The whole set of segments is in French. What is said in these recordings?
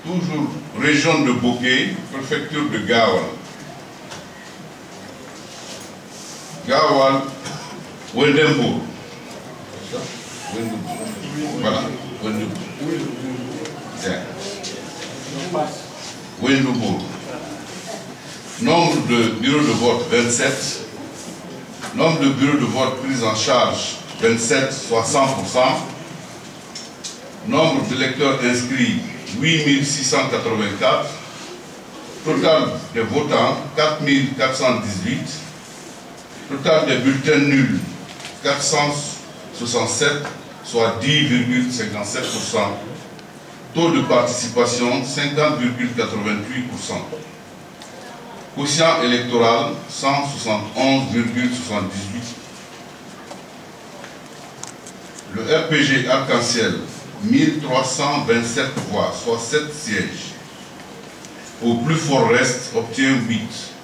toujours région de Bokeh, préfecture de Gawal. Gawal, Wendembourg. Voilà, Wendembourg. Wendembourg. Nombre de bureaux de vote 27. Nombre de bureaux de vote pris en charge 27, soit 100%. Nombre d'électeurs inscrits 8684. Total des votants 4418. Total des bulletins nuls 467, soit 10,57%. Taux de participation 50,88%. Quotient électoral 171,78. Le RPG Arc-en-Ciel 1327 voix, soit 7 sièges. Au plus fort reste obtient 8.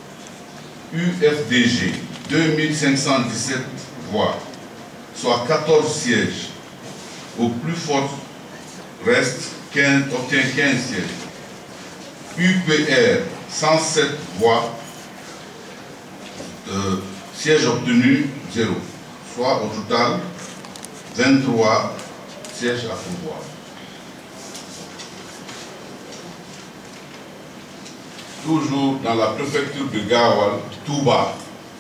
UFDG 2517 voix, soit 14 sièges. Au plus fort reste obtient 15 sièges. UPR 107 voix, sièges obtenus 0, soit au total 23 sièges à pourvoir. Toujours dans la préfecture de Gawal, Touba.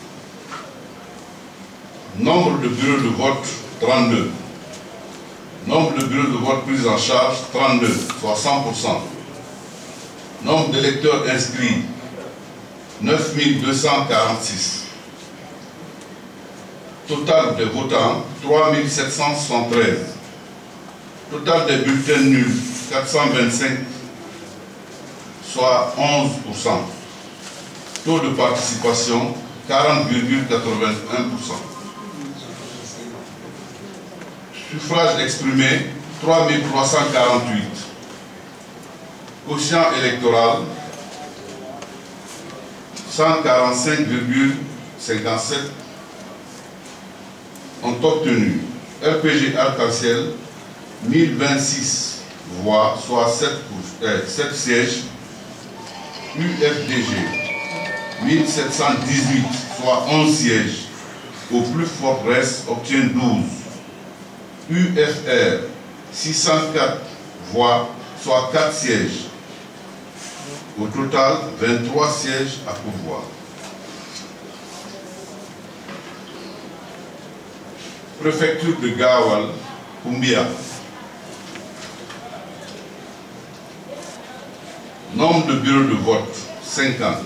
Nombre de bureaux de vote 32. Nombre de bureaux de vote pris en charge 32, soit 100%. Nombre d'électeurs inscrits 9246. Total des votants 3773. Total des bulletins nuls 425, soit 11%. Taux de participation 40,81%. Suffrage exprimé 3348. Quotient électoral 145,57 ont obtenu RPG Arc-en-Ciel 1026 voix, soit 7 sièges. UFDG 1718, soit 11 sièges. Au plus fort reste obtient 12. UFR 604 voix, soit 4 sièges. Au total, 23 sièges à pourvoir. Préfecture de Gawal, Kumbia. Nombre de bureaux de vote, 50.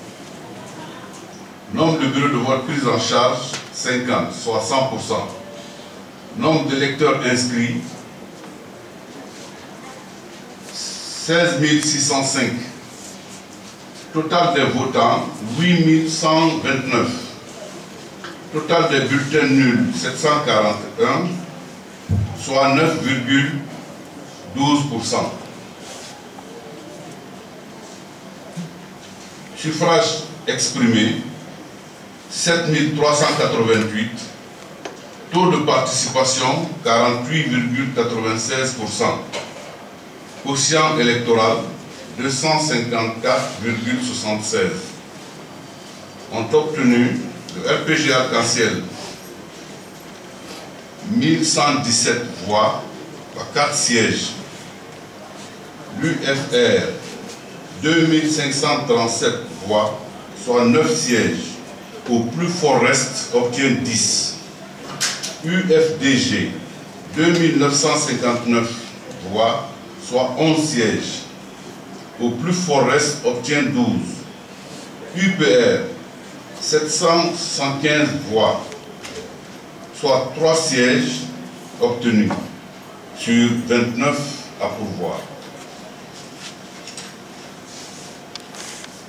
Nombre de bureaux de vote pris en charge, 50, soit 100%. Nombre d'électeurs inscrits, 16 605. Total des votants, 8129. Total des bulletins nuls, 741, soit 9,12%. Suffrage exprimé, 7388. Taux de participation, 48,96%. Quotient électoral, 254,76. Ont obtenu le RPG Arc-en-Ciel 1117 voix, 4 sièges. L'UFR 2537 voix, soit 9 sièges. Au plus fort reste obtient 10. UFDG 2959 voix, soit 11 sièges. Au plus fort reste obtient 12. UPR 715 voix, soit 3 sièges obtenus sur 29 à pourvoir.